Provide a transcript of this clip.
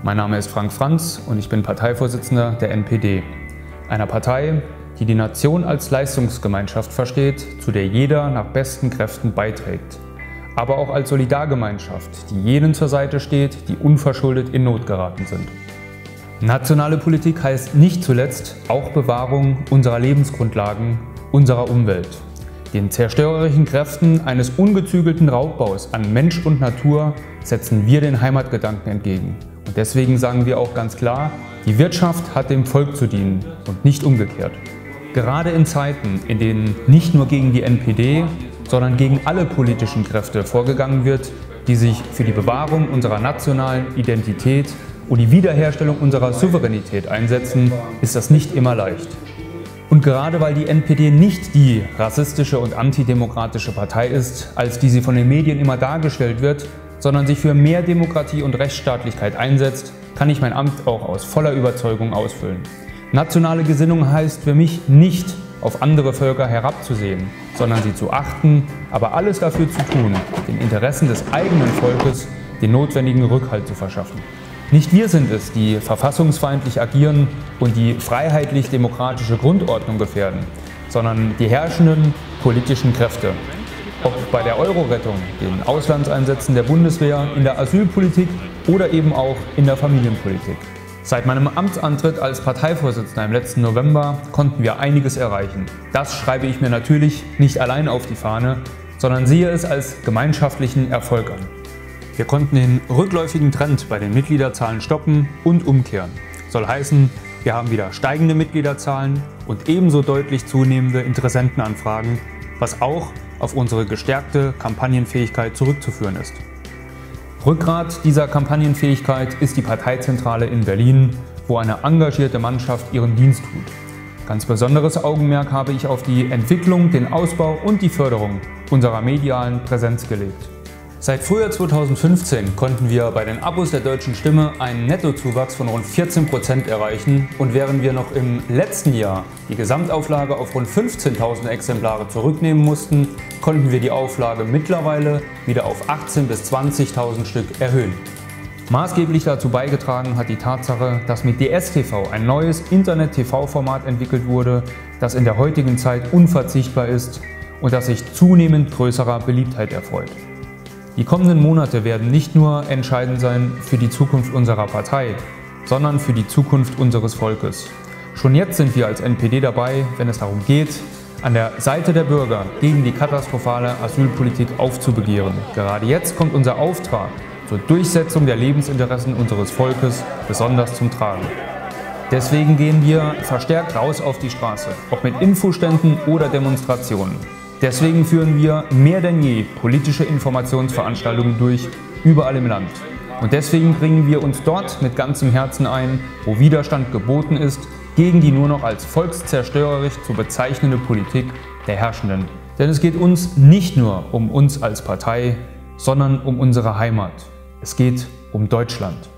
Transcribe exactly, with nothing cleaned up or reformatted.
Mein Name ist Frank Franz und ich bin Parteivorsitzender der N P D, einer Partei, die die Nation als Leistungsgemeinschaft versteht, zu der jeder nach besten Kräften beiträgt, aber auch als Solidargemeinschaft, die jenen zur Seite steht, die unverschuldet in Not geraten sind. Nationale Politik heißt nicht zuletzt auch Bewahrung unserer Lebensgrundlagen, unserer Umwelt. Den zerstörerischen Kräften eines ungezügelten Raubbaus an Mensch und Natur setzen wir den Heimatgedanken entgegen. Und deswegen sagen wir auch ganz klar, die Wirtschaft hat dem Volk zu dienen und nicht umgekehrt. Gerade in Zeiten, in denen nicht nur gegen die N P D, sondern gegen alle politischen Kräfte vorgegangen wird, die sich für die Bewahrung unserer nationalen Identität und die Wiederherstellung unserer Souveränität einsetzen, ist das nicht immer leicht. Und gerade weil die N P D nicht die rassistische und antidemokratische Partei ist, als die sie von den Medien immer dargestellt wird, sondern sich für mehr Demokratie und Rechtsstaatlichkeit einsetzt, kann ich mein Amt auch aus voller Überzeugung ausfüllen. Nationale Gesinnung heißt für mich nicht, auf andere Völker herabzusehen, sondern sie zu achten, aber alles dafür zu tun, den Interessen des eigenen Volkes den notwendigen Rückhalt zu verschaffen. Nicht wir sind es, die verfassungsfeindlich agieren und die freiheitlich-demokratische Grundordnung gefährden, sondern die herrschenden politischen Kräfte. Ob bei der Euro-Rettung, den Auslandseinsätzen der Bundeswehr, in der Asylpolitik oder eben auch in der Familienpolitik. Seit meinem Amtsantritt als Parteivorsitzender im letzten November konnten wir einiges erreichen. Das schreibe ich mir natürlich nicht allein auf die Fahne, sondern sehe es als gemeinschaftlichen Erfolg an. Wir konnten den rückläufigen Trend bei den Mitgliederzahlen stoppen und umkehren. Soll heißen, wir haben wieder steigende Mitgliederzahlen und ebenso deutlich zunehmende Interessentenanfragen, was auch auf unsere gestärkte Kampagnenfähigkeit zurückzuführen ist. Rückgrat dieser Kampagnenfähigkeit ist die Parteizentrale in Berlin, wo eine engagierte Mannschaft ihren Dienst tut. Ganz besonderes Augenmerk habe ich auf die Entwicklung, den Ausbau und die Förderung unserer medialen Präsenz gelegt. Seit Frühjahr zweitausendfünfzehn konnten wir bei den Abos der Deutschen Stimme einen Nettozuwachs von rund vierzehn Prozent erreichen und während wir noch im letzten Jahr die Gesamtauflage auf rund fünfzehntausend Exemplare zurücknehmen mussten, konnten wir die Auflage mittlerweile wieder auf achtzehntausend bis zwanzigtausend Stück erhöhen. Maßgeblich dazu beigetragen hat die Tatsache, dass mit D S T V ein neues Internet-T V-Format entwickelt wurde, das in der heutigen Zeit unverzichtbar ist und das sich zunehmend größerer Beliebtheit erfreut. Die kommenden Monate werden nicht nur entscheidend sein für die Zukunft unserer Partei, sondern für die Zukunft unseres Volkes. Schon jetzt sind wir als N P D dabei, wenn es darum geht, an der Seite der Bürger gegen die katastrophale Asylpolitik aufzubegehren. Gerade jetzt kommt unser Auftrag zur Durchsetzung der Lebensinteressen unseres Volkes besonders zum Tragen. Deswegen gehen wir verstärkt raus auf die Straße, ob mit Infoständen oder Demonstrationen. Deswegen führen wir mehr denn je politische Informationsveranstaltungen durch, überall im Land. Und deswegen bringen wir uns dort mit ganzem Herzen ein, wo Widerstand geboten ist, gegen die nur noch als volkszerstörerisch zu bezeichnende Politik der Herrschenden. Denn es geht uns nicht nur um uns als Partei, sondern um unsere Heimat. Es geht um Deutschland.